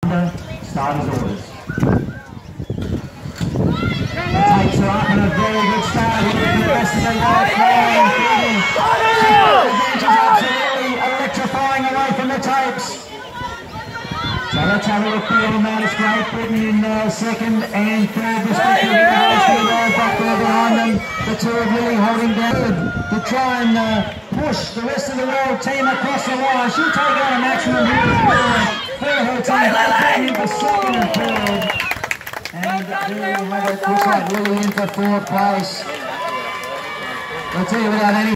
Starters orders. Takes her up and a very good start here for the rest of the night. She's absolutely electrifying away from the tapes. So let's have a look beyond that. It's Great Britain in second and third respectively. Back there behind them, the two are really holding down to try and push the rest of the world team across the line. She'll take out a maximum here for her team. They're in for second and third. And there we have it. Looks like Lillie in for fourth place. I'll tell you without any